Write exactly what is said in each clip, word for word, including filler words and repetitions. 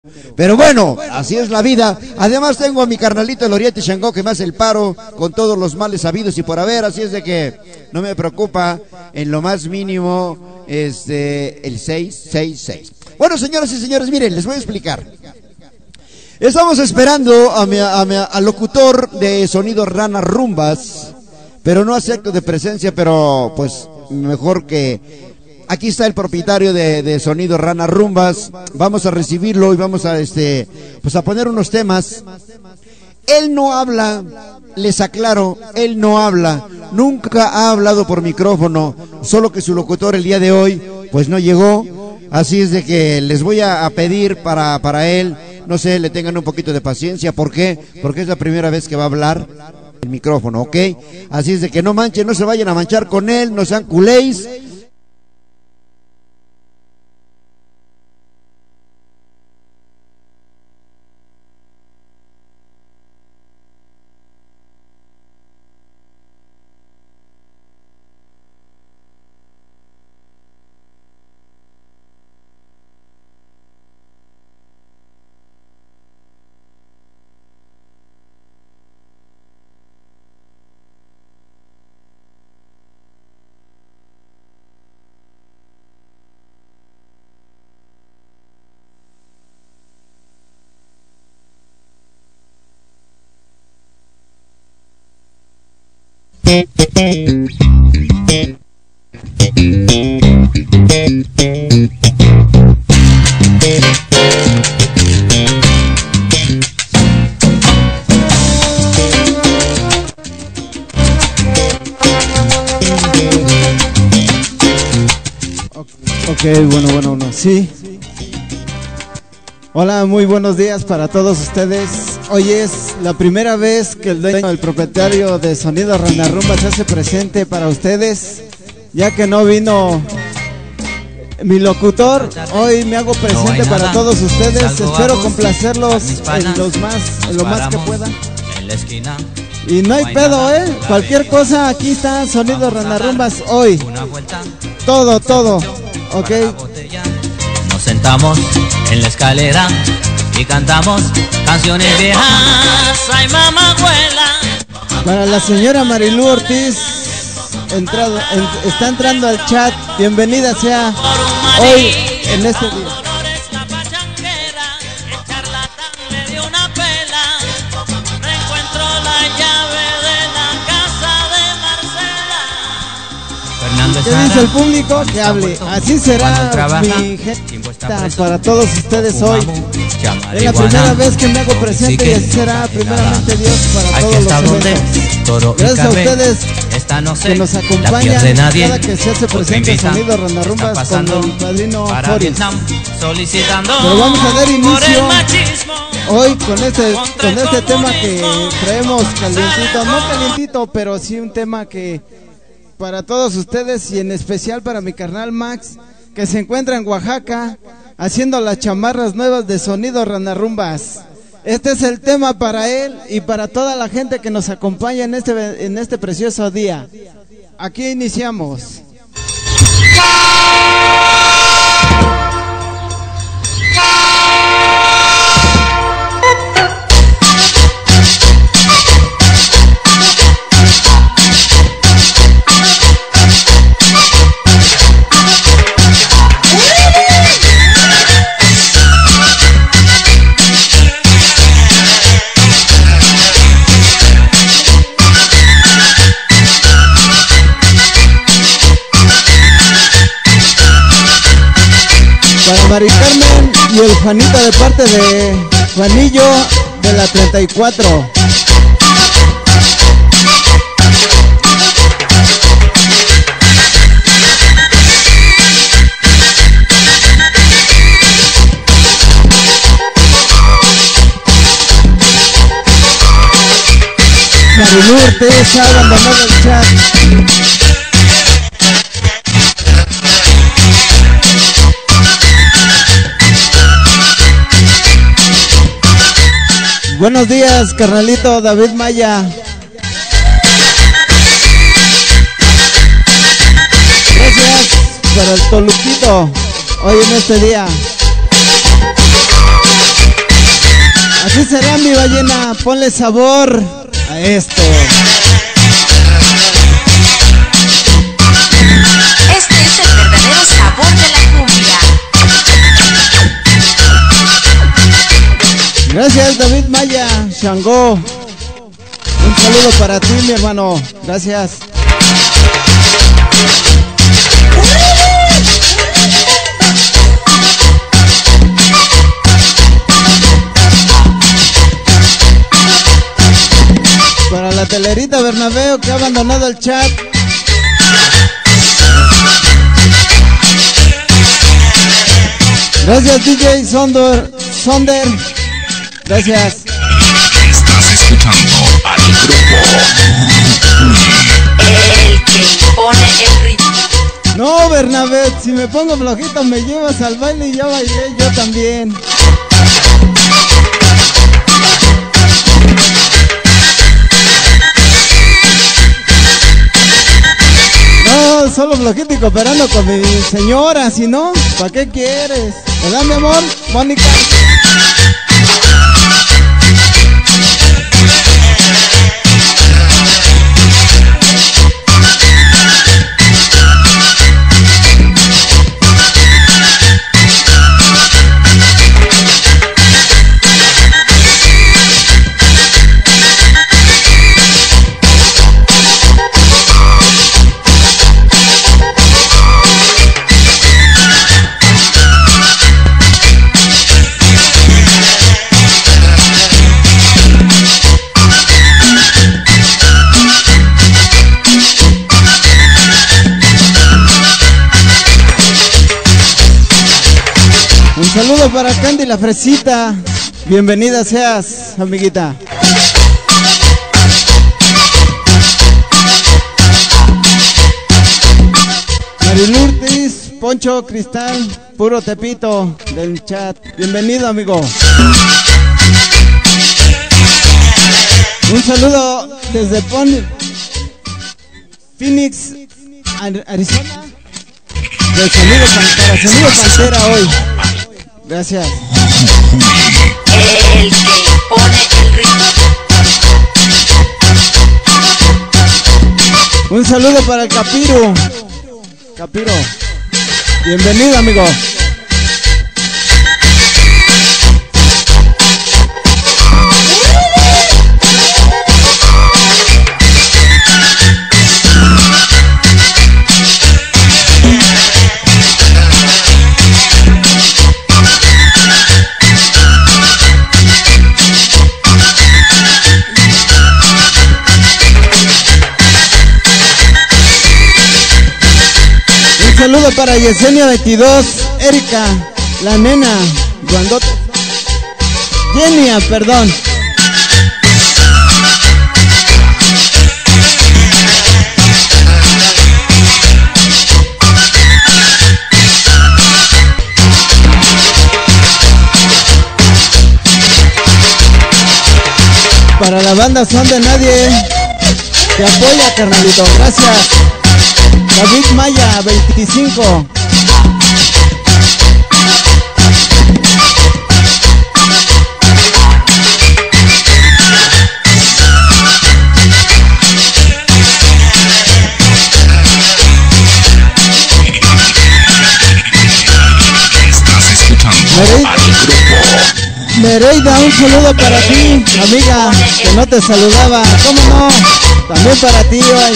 Pero bueno, así es la vida. Además tengo a mi carnalito el Oriente Shango que me hace el paro con todos los males sabidos y por haber, así es de que no me preocupa en lo más mínimo este el seis seis seis. Bueno, señoras y señores, miren, les voy a explicar. Estamos esperando a mi, a mi al locutor de Sonido Rana Rumbas, pero no hace acto de presencia, pero pues mejor que... Aquí está el propietario de, de Sonido Rana Rumbas. Vamos a recibirlo y vamos a este pues a poner unos temas. Él no habla, les aclaro, él no habla, nunca ha hablado por micrófono, solo que su locutor el día de hoy pues no llegó. Así es de que les voy a, a pedir para, para él, no sé, le tengan un poquito de paciencia. ¿Por qué? Porque es la primera vez que va a hablar el micrófono, ¿ok? Así es de que no manchen, no se vayan a manchar con él, no sean culéis. Ok, bueno, bueno, bueno, sí. Hola, muy buenos días para todos ustedes. Hoy es la primera vez que el dueño, el propietario de Sonido Rana Rumba se hace presente para ustedes, ya que no vino mi locutor. Hoy me hago presente para todos ustedes. Espero complacerlos en los más, en lo más que pueda. Y no hay pedo, eh. Cualquier cosa, aquí está Sonido Rana Rumbas hoy. Todo, todo. Ok. Nos sentamos en la escalera y cantamos canciones viejas. Ay, mamá abuela. Para la señora Marilú Ortiz, entrado, en, está entrando al chat. Bienvenida sea hoy en este día. ¿Qué dice el público? Que hable. Así será mi gente para todos ustedes hoy. Es la primera vez que me hago presente y así será primeramente Dios para todos los eventos. Gracias a ustedes que nos acompañan cada que se hace presente Sonido Rana Rumbas con el padrino Foris. Pero vamos a dar inicio hoy con este, con este tema que traemos calientito. No calientito, pero sí un tema que... para todos ustedes y en especial para mi carnal Max, que se encuentra en Oaxaca haciendo las chamarras nuevas de Sonido Rana Rumbas. Este es el tema para él y para toda la gente que nos acompaña en este, en este precioso día. Aquí iniciamos. Para Mari Carmen y el Juanito de parte de Juanillo de la treinta y cuatro. Marilu Ortiz ha abandonado el chat. Buenos días, carnalito David Maya. Gracias para el Toluquito hoy en este día. Así será mi ballena, ponle sabor a esto. Este es el verdadero sabor de la cumbia. Gracias David Maya, Shango. Un saludo para ti, mi hermano. Gracias. Para la telerita Bernabéu que ha abandonado el chat. Gracias D J Sonder, Sonder. Gracias. Estás escuchando al grupo El que impone el ritmo. No, Bernabé, si me pongo flojito me llevas al baile y ya bailé yo también. No, solo flojito y cooperando con mi señora, si no, ¿para qué quieres? ¿Verdad, mi amor? Mónica. Un saludo para Candy la Fresita. Bienvenida seas, amiguita. Marilurtis, Poncho Cristal, puro Tepito del chat. Bienvenido, amigo. Un saludo desde Pon Phoenix, Arizona. Del sonido para sonido Pantera hoy. Gracias. El que impone el ritmo. Un saludo para el Capiro. Capiro. Bienvenido, amigo. Un saludo para Yesenia veintidós, Erika, la nena, Guandote, Genia, perdón. Para la banda Son de Nadie, te apoya, carnalito, gracias. David Maya, veinticinco. Estás escuchando Merey- al grupo. Nereida, un saludo para ti, amiga, que no te saludaba. ¿Cómo no? También para ti hoy.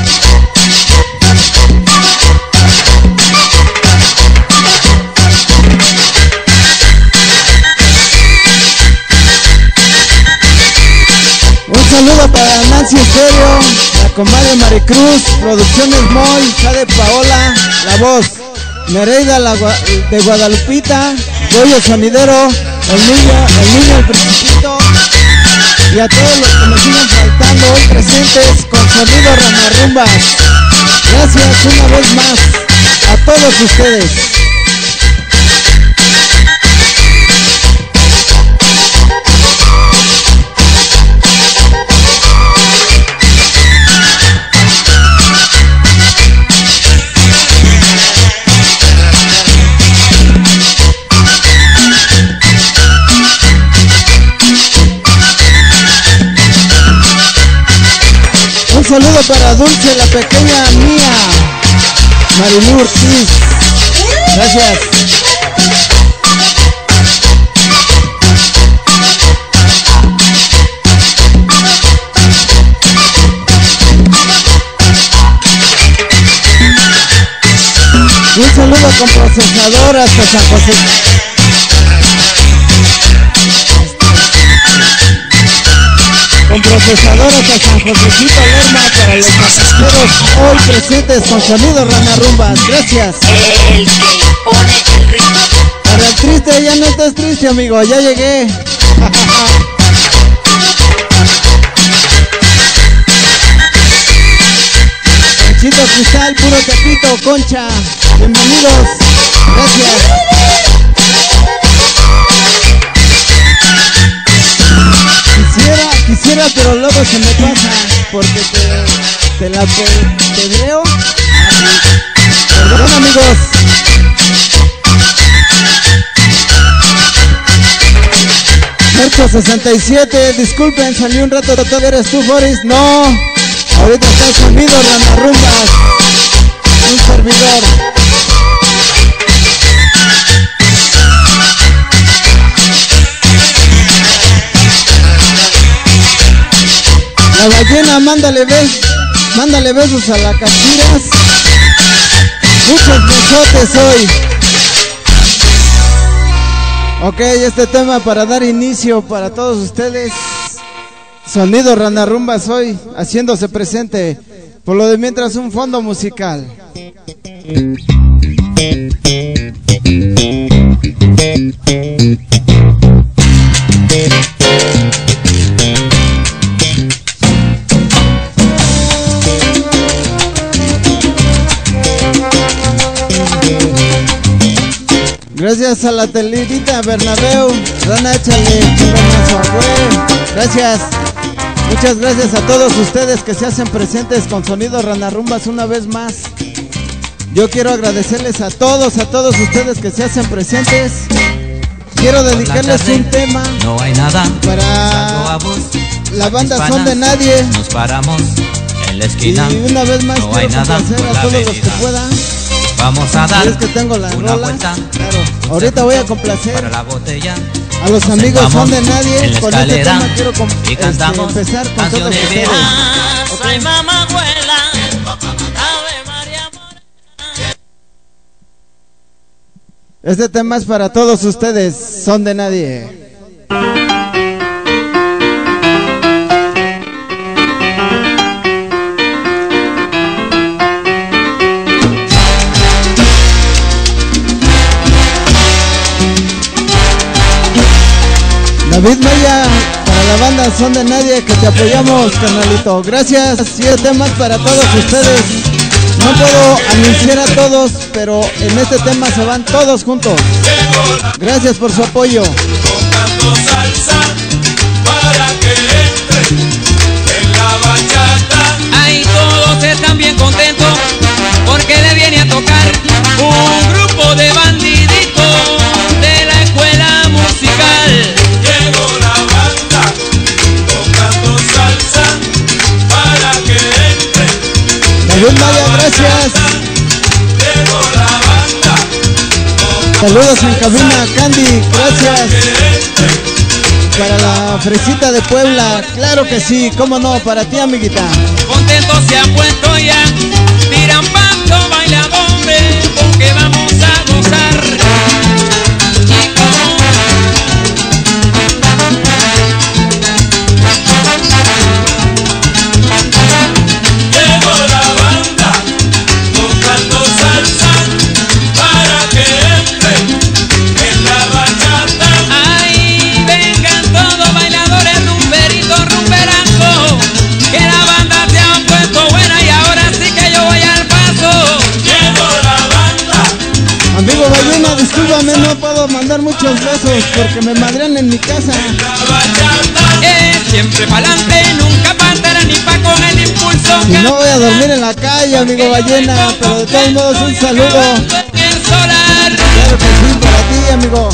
Un saludo para Nancy Estéreo, la comadre Maricruz, Producciones Moy, Jade Paola, la voz, Nereida la Gua- de Guadalupita, Goyo Sonidero, el niño, el niño el principito, y a todos los que nos siguen faltando hoy presentes con sonido Ramarrumbas. Gracias una vez más a todos ustedes. saludo para Dulce, la pequeña mía, Marilu Ortiz. Gracias. Un saludo con procesador hasta San José. Con procesador hasta San Josécito Lerma para los pasajeros hoy presentes con sonido Rana Rumbas. Gracias. El que pone el ritmo. Para el triste, ya no estás triste, amigo, ya llegué. Chito Cristal, puro Tepito, Concha. Bienvenidos. Gracias. Quisiera, quisiera, pero luego se me pasa porque te, te la pe- pedreo. Perdón, amigos. Mercho sesenta y siete, disculpen, salí un rato, ¿todavía eres tú, Boris? No, ahorita está sonido Rana Rumbas, un servidor. La ballena, mándale besos, mándale besos a la Cachiras. Muchos besotes hoy. Ok, este tema para dar inicio para todos ustedes. Sonido Rana Rumbas hoy, haciéndose presente. Por lo de mientras, un fondo musical. Gracias a la telidita Bernabéu, Rana, échale chingón a güey. Gracias, muchas gracias a todos ustedes que se hacen presentes con sonido Rana Rumbas una vez más. Yo quiero agradecerles a todos, a todos ustedes que se hacen presentes. Quiero dedicarles un tema no hay nada para la banda Son de Nadie. Nos paramos en la esquina. Y una vez más no quiero complacer a todos los que puedan. Vamos a dar es que tengo la una rola, vuelta. Claro. Ahorita voy a complacer para la botella. A los Nos amigos Son de Nadie. En la con este tema quiero y cantamos este, empezar con todos canciones ustedes. viejas. Okay. Ay, mamá abuela, Ave María Morena. Este tema es para todos ustedes, Son de Nadie. David Maya, para la banda Son de Nadie, que te apoyamos, carnalito. Gracias, y el tema es para todos ustedes. No puedo anunciar a todos, pero en este tema se van todos juntos. Gracias por su apoyo. Tocando salsa para que entre en la bachata. Ahí todos están bien contentos porque le viene a tocar un grupo de bandiditos de la escuela musical. Llegó la banda tocando salsa para que entre. David Maya, gracias. Llegó la banda. Saludos en cabina, Candy, gracias. Para la fresita de Puebla, claro que sí, cómo no, para ti, amiguita. Contentos se han puesto ya, tiran paso bailadores, porque vamos a gozar. Y como Llegó la banda tocando salsa para que entre en la bachata. ahí vengan todos bailadores, rumberitos, rumberango, que la banda se ha puesto buena y ahora sí que yo voy al paso. Llegó la banda. Amigo Bayuna, discúlpame, no puedo mandar muchos besos porque me madrean en mi casa. Eh, siempre pa'lante, nunca pantera ni pa' con el impulso. Y no voy a dormir en la calle, amigo Ballena, pero de todos modos un saludo. En el solar. Claro que sí, para ti, amigo.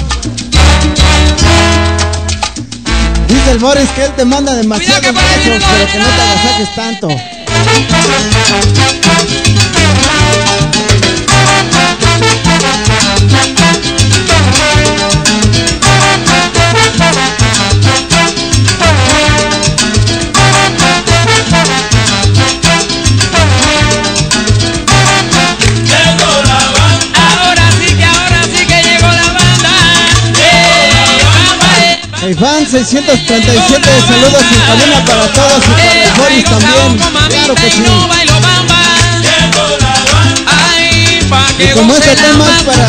Dice el Boris que él te manda demasiados Cuidado que por ahí besos, viene pero que no te la- agasajes tanto. Fan seiscientos treinta y siete, saludos en cabina para todos y para el Boris también, claro que sí. Y como este tema es para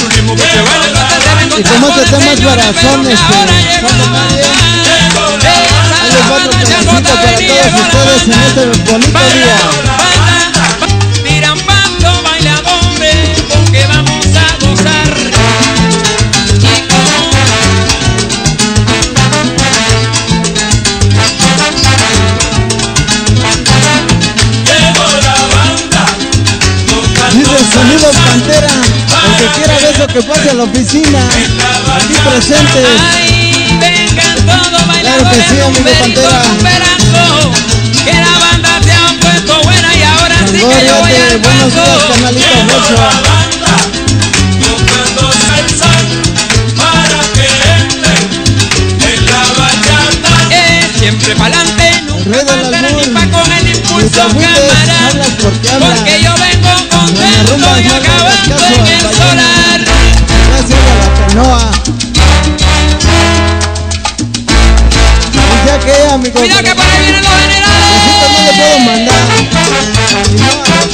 y como este tema es para son este son de nadie, ahí les va otro pedacito para todos ustedes en este bonito día. Tiran paso bailadores porque vamos a gozar. Sonido Pantera, el que quiera ver lo que pase a la oficina, aquí presentes. Claro que sí, amigo Pantera. Que la banda se ha puesto buena y ahora sí que yo voy al buenos días, canalito Rosso. Siempre pa'lante, nunca volverá ni pa' con el impulso cámara, porque yo vengo contento y acabando en el solar. Gracias a la canoa. Ya que, amigo. Mira que por ahí vienen los generales. Besito no le puedo mandar. Si no, al rato,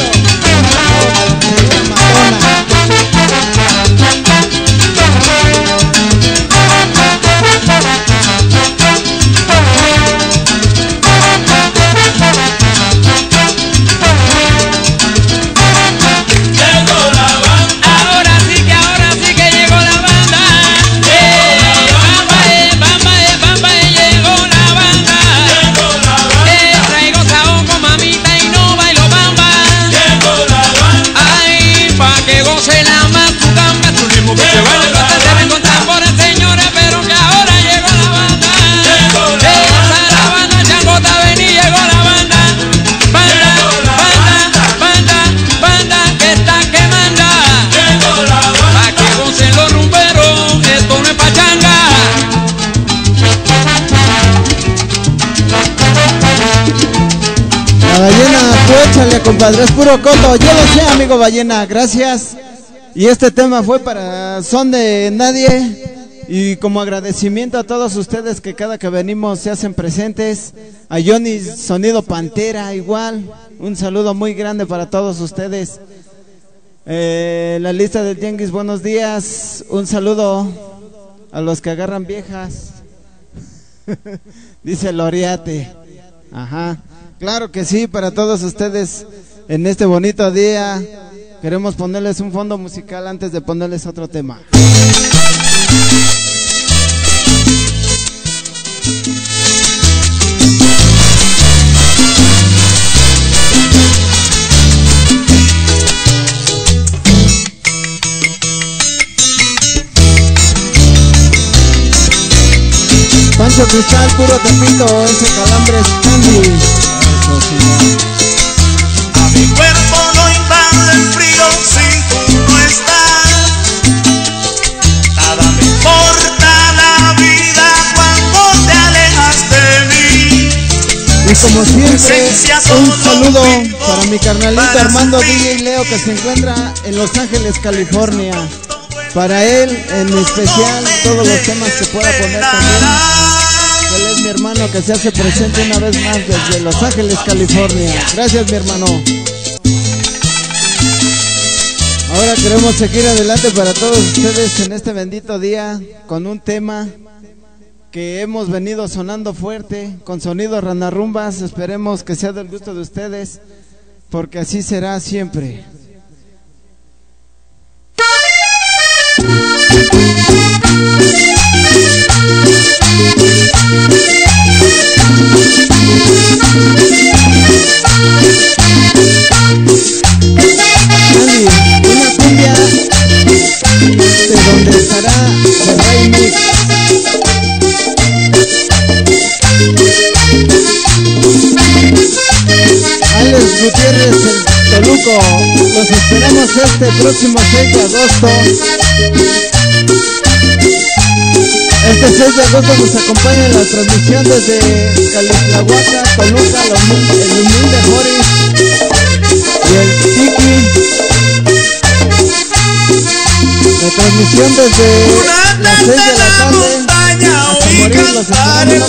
échale, compadre, es puro coto. Yo lo sé, amigo Ballena, gracias. Y este tema fue para Son de Nadie. Y como agradecimiento a todos ustedes que cada que venimos se hacen presentes. A Johnny Sonido Pantera, igual. Un saludo muy grande para todos ustedes. Eh, la lista del Tianguis, buenos días. Un saludo a los que agarran viejas. Dice Loriate. Ajá. Claro que sí, para todos ustedes en este bonito día. Queremos ponerles un fondo musical antes de ponerles otro tema. Pancho Cristal, puro Tepito, ese Calambres Candy. Eso sí. A mi cuerpo no invade el frío si tú no estás. Nada me importa la vida cuando te alejas de mí. Y como siempre, un saludo para mi carnalito Armando D J Leo, que se encuentra en Los Ángeles, California. Para él, en especial, todos los temas que pueda poner también. Él es mi hermano que se hace presente una vez más desde Los Ángeles, California. Gracias, mi hermano. Ahora queremos seguir adelante para todos ustedes en este bendito día con un tema que hemos venido sonando fuerte, con sonido ranarrumbas. Esperemos que sea del gusto de ustedes, porque así será siempre. Andy, una cumbia de donde estará el Rey Mix. Gutiérrez, el Toluco. Los esperamos este próximo seis de agosto. Este seis de agosto nos acompaña en la transmisión desde Calixtlahuaca, Toluca, el humilde Joris y el Tiki. La transmisión desde las seis de la tarde hasta morir. Los esperamos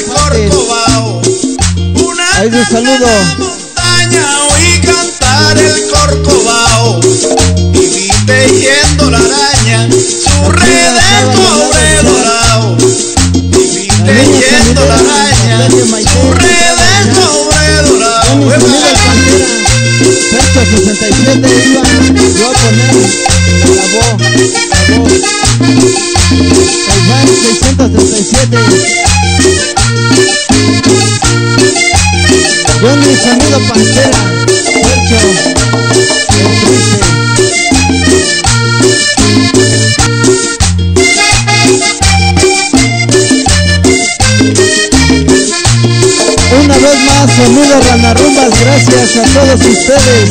ahí un saludo. Oí cantar el corcovado y vi tejiendo la araña su red de cobre dorado. Y vi tejiendo la araña su red de cobre dorado. Percho sesenta y siete iba yo a poner la voz, la voz. Caifán seiscientos treinta y siete. Johnny Sonido Pantera, Percho, el triste. Una vez más, Sonido Ranarrumbas, gracias a todos ustedes.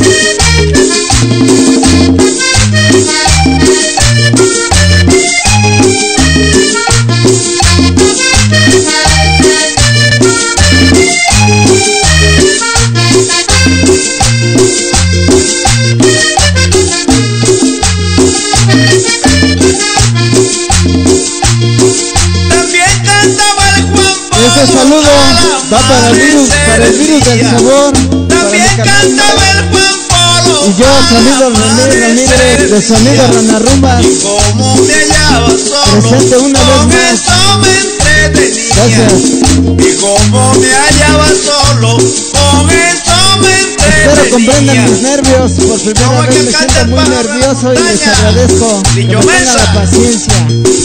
Ese saludo va para el virus, para el virus del sabor. También cantaba el Juan Polo. Y yo, Sonido Ramírez, de Sonido Ranarrumbas. Y como me hallaba solo, presente una vez con más. eso me entretenía. Gracias. Y como me hallaba solo, con eso me entretenía. Espero comprendan mis nervios. Por primera Como vez que me canta siento muy para nervioso y les montaña. agradezco que me Lillo tengan Mesa. la paciencia.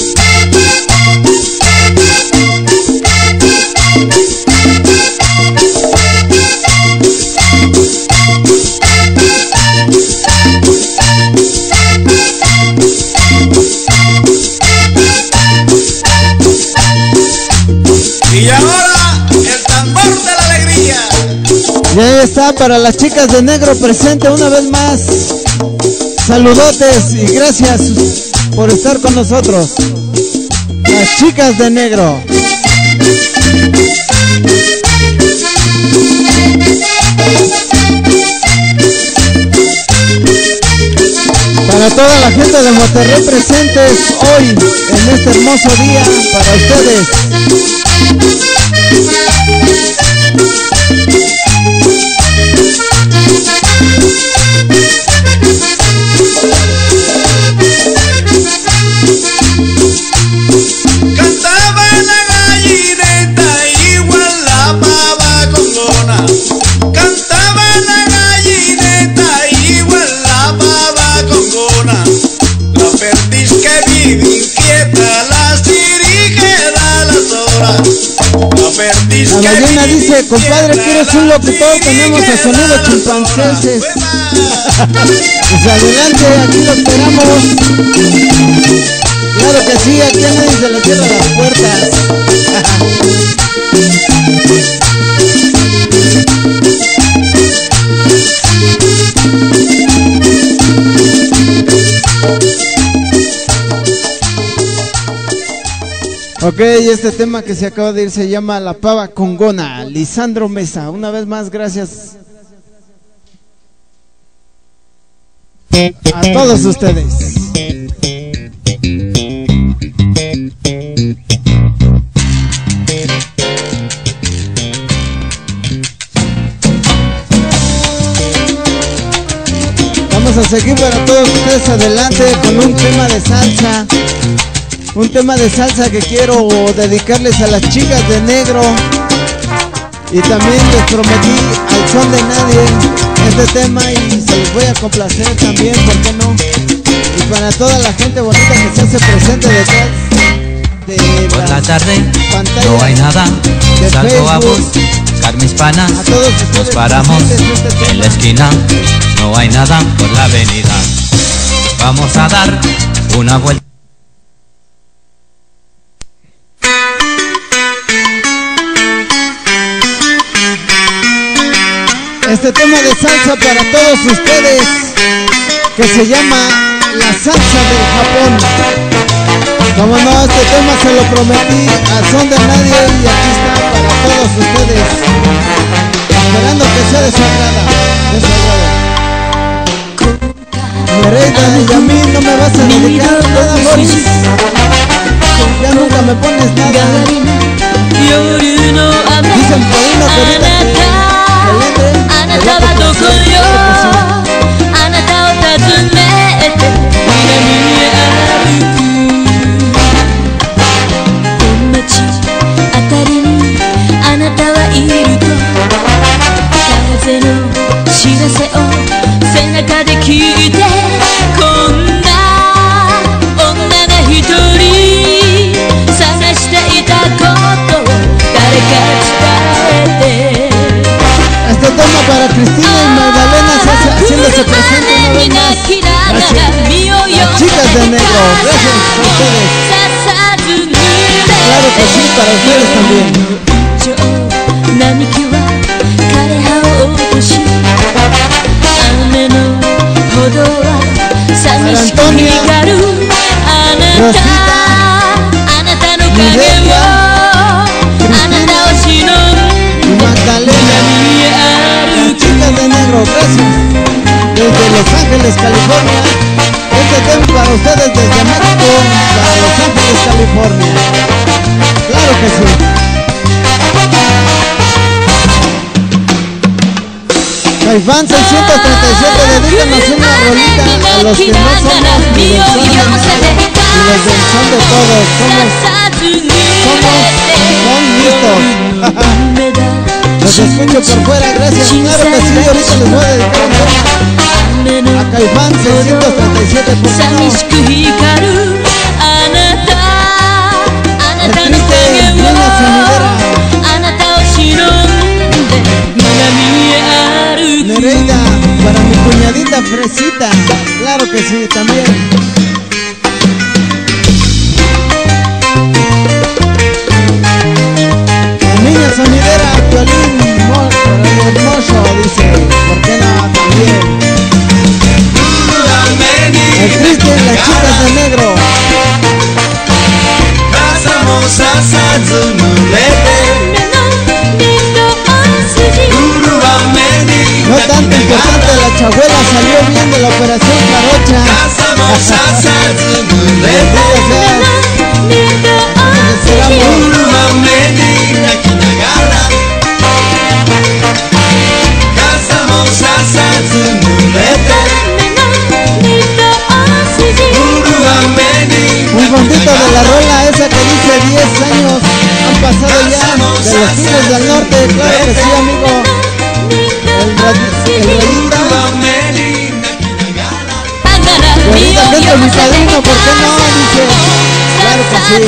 Y ahora el tambor de la alegría. Y ahí está para las chicas de negro presente una vez más. Saludotes y gracias por estar con nosotros. Las chicas de negro. Para toda la gente de Monterrey presentes hoy en este hermoso día para ustedes. Cantaba la gallineta igual la pava condona. Cantaba la gallineta igual la pava condona. La perdiz que vive inquieta las dirige da las horas. La perdiz La que ballena vive dice, compadre, inquieta ¿quieres un las locutor? Tenemos a dirige Sonido da las Chimpancenses. horas. Pues adelante, aquí lo esperamos. Claro que sí, aquí a nadie se le cierran las puertas. Ok, este tema que se acaba de ir se llama La Pava Congona, Lisandro Mesa. Una vez más, gracias a todos ustedes. Vamos a seguir para todos ustedes adelante con un tema de salsa. Un tema de salsa que quiero dedicarles a las chicas de negro. Y también les prometí al son de nadie este tema y se los voy a complacer también, ¿por qué no? Y para toda la gente bonita que se hace presente detrás de Por la tarde pantalla no hay nada, de salgo a Facebook. buscar mis panas, A todos ustedes nos paramos presentes este en la tema. esquina, no hay nada por la avenida, vamos a dar una vuelta. Este tema de salsa para todos ustedes, que se llama La Salsa del Japón. Como no, este tema se lo prometí a son de nadie y aquí está para todos ustedes, esperando que sea de su agrado, de su agrado. Nereida, ni a mí no me vas a dedicar nada, Boris. Ya nunca me pones nada. Dicen por ahí no te digas que este tema para Cristina y Magdalena se hace, haciéndose presente una vez más. Gracias. Las chicas de negro, gracias a ustedes. Claro que sí, para ustedes también. Para Antonia, Rosita, Mireia, Cristina y Magdalena, las chicas de negro, gracias. Desde Los Ángeles, California. Este tema para ustedes desde México, para Los Ángeles, California. Claro que sí. Caifán seiscientos treinta y siete, dedícanos una rolita a los que no somos ni del son, ni los del son de todos. Somos, somos, son listos. Los escucho por fuera, gracias. Claro que sí, ahorita les voy a dedicar un tema a Caifán seiscientos treinta y siete, ¿por qué no? El triste niña sonidera. Nereida, para mi cuñadita Fresita, claro que sí, también. La niña sonidera, violín, para el hermoso, dice, ¿por qué no? También. El triste, las chicas de negro. No tanto importante, la chabuela salió bien de la operación Jarocha. Un fondito de la rola esa que dice diez años han pasado ya de los Tigres del Norte, claro que sí, amigo. El Radita, ahorita que es mi padrino, ¿por qué no? Dice, claro que sí.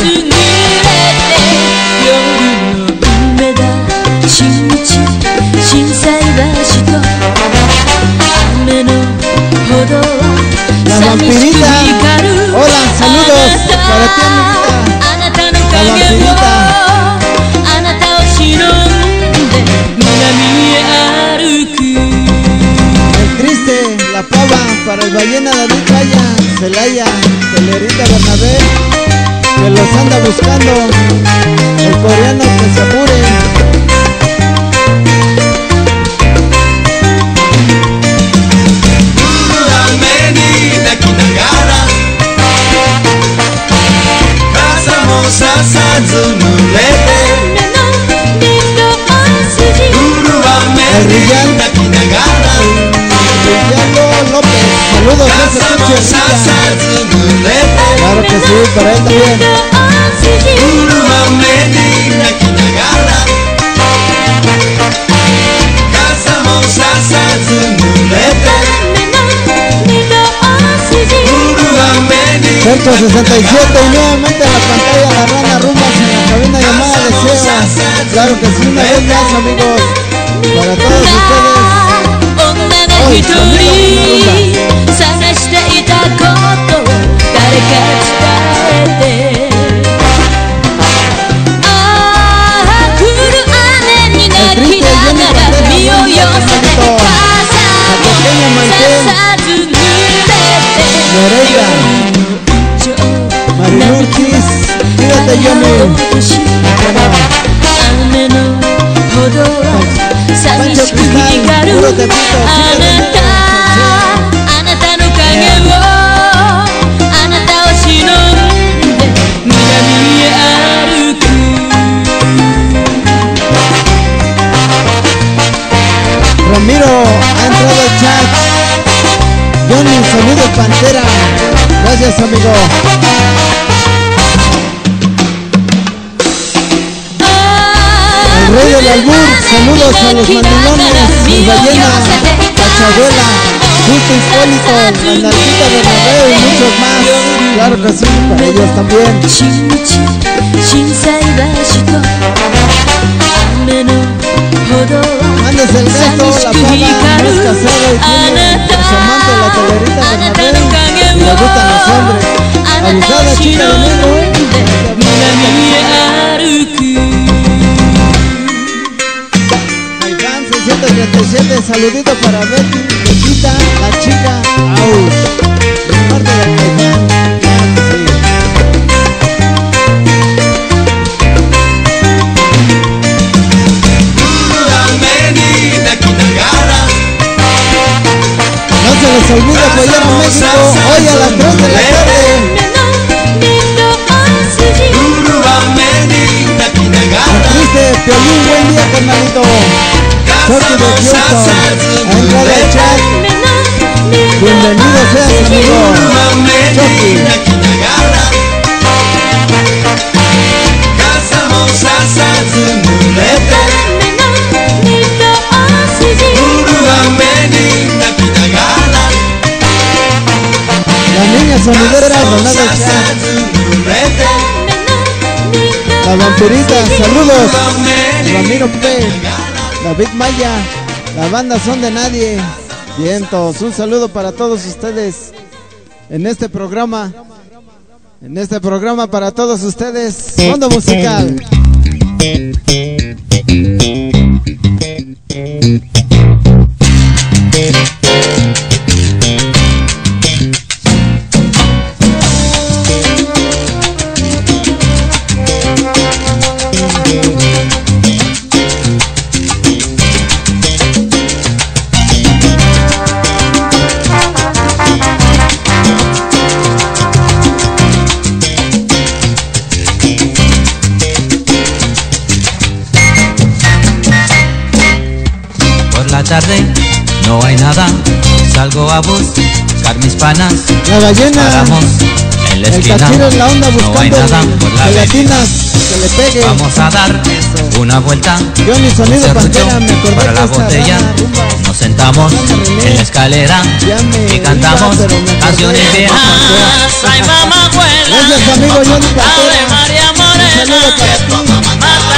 La vampirita, hola, saludos para ti, amiguita. La vampirita. El triste, la pava, para el ballena David Calla, Celaya, Telerita Bernabé, que los anda buscando, el coreano que se apure. El Rillán, Rillano López, saludos, no se escuche claro que sí, para él también. Centro sesenta y siete y nuevamente a la pantalla la rana Rumbas en la cabina llamada Deseo. Claro que sí, una vez más, amigos, para todos ustedes. Hoy, sonido una rumba. El triste lleno de bandera, chat. Johnny, sonido Pantera. Gracias, amigo. El rey del albur, saludos a los mandilones, el ballena, Cachabuela, Justo Hipólito, la Narcita Bernabéu y muchos más. Claro que sí, para ellos también. Mandes el gato, la fama, no es casado y tiene por su amante la telerita Bernabéu y le gustan los hombres. Abusada chica de negro, ¿eh? seiscientos treinta y siete, saludito para Betty, Betita, la chica, Aus, de parte del Caifán, sí. No se les olvide apoyar a México, hoy a las tres de la tarde. Triste, Piolín, buen día, carnalito. Sorte de Houston, ha entrado al chat. Bienvenido seas, amigo Chucky. La niña sonidera donada al chat. La vampirita, saludos. Ramiro P, David Maya, la banda Son de Nadie. Vientos, un saludo para todos ustedes en este programa. En este programa para todos ustedes, Fondo Musical. Tarde, no hay nada, salgo a buscar mis panas. La ballena, paramos en la esquina, el cachero en la onda buscando no hay nada por la gelatinas que le pegue. Vamos a dar una vuelta. Yo mi sonido Pantera, me acordé para la botella. Nos sentamos en la escalera y cantamos canciones viejas. Ay, mamá, abuela. Gracias, amigo Johnny Pantera. María Morena. Un saludo para ti.